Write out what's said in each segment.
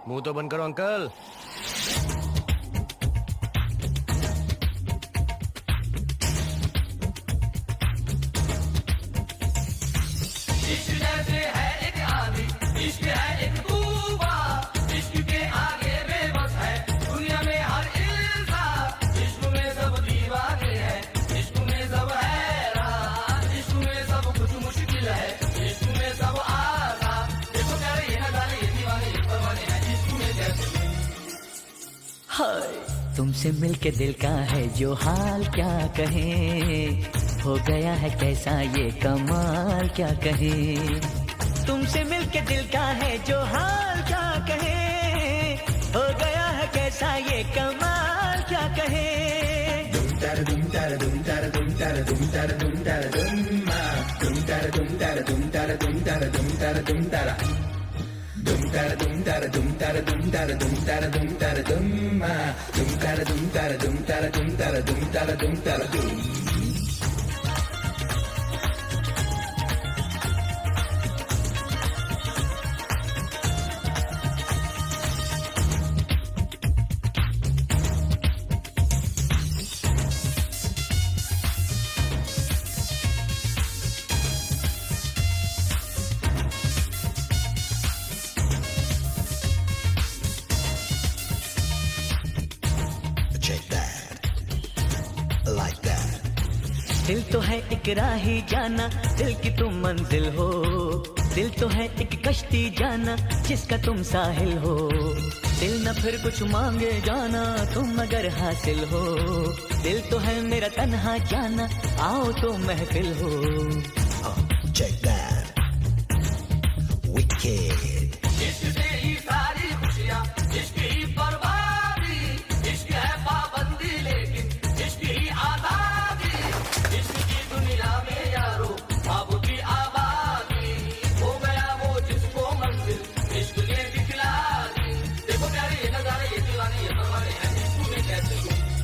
मुंह तो बंद करो अंकल। तुमसे मिलके दिल का है जो हाल क्या कहें, हो गया है कैसा ये कमाल क्या कहें। तुमसे मिलके दिल का है जो हाल क्या कहें, हो गया है कैसा ये कमाल क्या कहें। दुम तारा दुम तारा दुम तारा दुम तारा दुम तारा दुम तारा दुम तारा दुम तारा दुम तारा दुम तारा दुम तारा दुम तारा dum tara dum tara dum tara dum tara dum tara dum tara dum tara dum tara dum tara dum tara dum tara dum tara dum. दिल तो है एक राही जाना, दिल की तुम मंजिल हो। दिल तो है एक कश्ती जाना, जिसका तुम साहिल हो। दिल न फिर कुछ मांगे जाना, तुम अगर हासिल हो। दिल तो है मेरा तन्हा जाना, आओ तो महफिल हो। Check that. Wicked. इश्क से ही सारी खुशियाँ, इश्क ही बर्बादी, इश्क है पाबंदी लेकिन इश्क ही आजादी। इश्क की दुनिया में यारो बाबू की आबादी, हो गया वो जिसको मंजिल इश्क ने दिखला दी। देखो प्यारे ये नजारे, ये दीवाने, ये परवाने हैं, इश्क में कैसे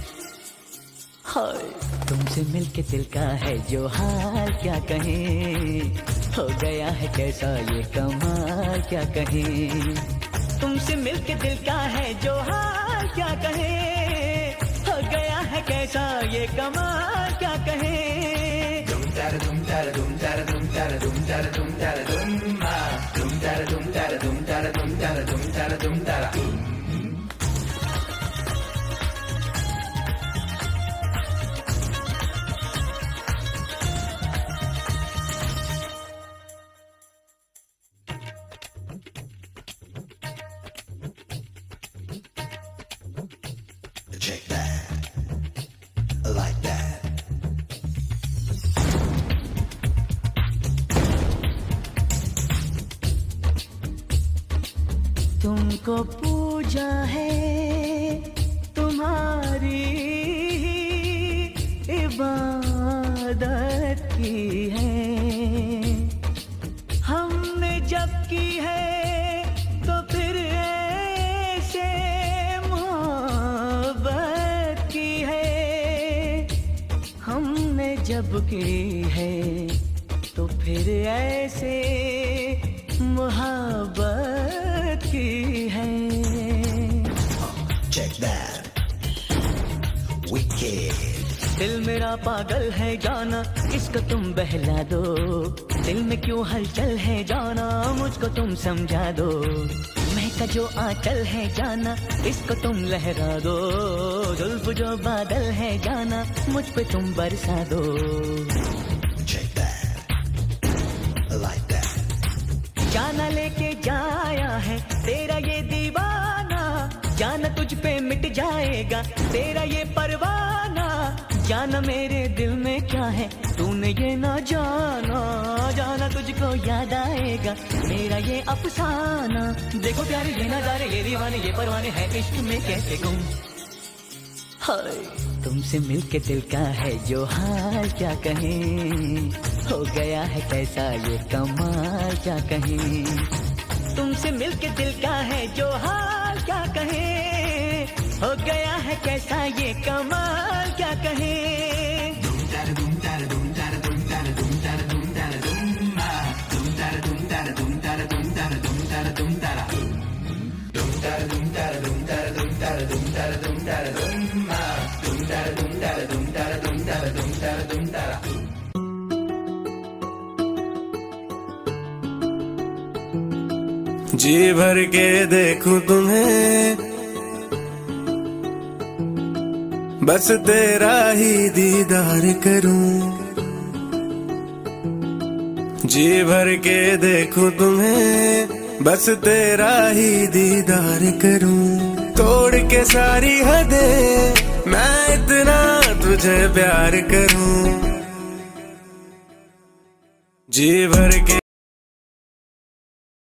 हाय तुमसे मिलके दिल का है जो हाल क्या कहें, हो गया है कैसा ये कमाल क्या कहें। तुमसे मिलके दिल का है जो हाल क्या कहें, हो गया है कैसा ये कमाल क्या कहें। Dum tara dum tara dum tara dum tara dum tara dum tara dum tara dum tara dum tara dum tara dum tara dum tara dum. Check that. Like that. तुमको पूजा है तुम्हारी इबादत की है, हमने जब की है तो फिर ऐसे मोहब्बत की है। हमने जब की है तो फिर ऐसे मोहब्बत की है। Check that. Wicked. दिल मेरा पागल है जाना, इसको तुम बहला दो। दिल में क्यों हलचल है जाना, मुझको तुम समझा दो। महका जो आंचल है जाना, इसको तुम लहरा दो। जुल्फ जो बादल है जाना, मुझ पे तुम बरसा दो। Check that. Like that. जाना लेके जाया है तेरा ये दीवाना, जाना तुझ पे मिट जाएगा तेरा ये परवाना। जाना मेरे दिल में क्या है तूने ये ना जाना, जाना तुझको याद आएगा मेरा ये अफसाना। देखो प्यारे ये नजारे, ये दीवाने, ये परवाने हैं इश्क में कैसे गुम। हाय तुमसे मिलके दिल का है जो हाल क्या कहें, हो गया है कैसा ये कमाल क्या कहें। तुमसे मिलके दिल का है जो हाल क्या कहें, हो गया है कैसा ये कमाल क्या कहें। Dum tara dum tara dum tara dum tara dum tara dum tara dum tara dum tara dum tara dum tara dum tara dum tara dum tara dum tara जी भर के देखूं तुम्हें, बस तेरा ही दीदार करूं। जी भर के देखूं तुम्हें, बस तेरा ही दीदार करूं। तोड़ के सारी हदें मैं इतना तुझे प्यार करूं। जी भर के